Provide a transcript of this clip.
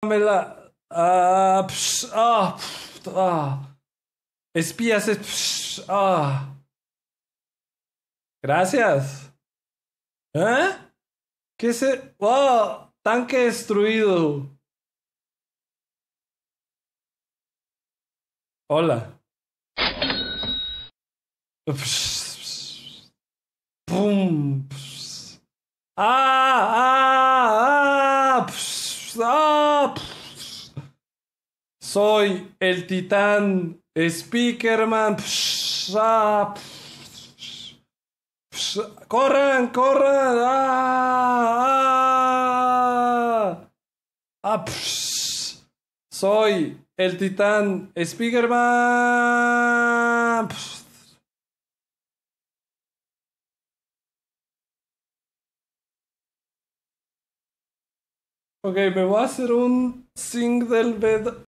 Espías. Gracias. ¿Eh? ¿Qué se? ¡Wow! Tanque destruido. Hola. ¡Pum! Soy el titán Speakerman. ¡Corran, corran! Soy el titán Speakerman. Ok, me voy a hacer un single bed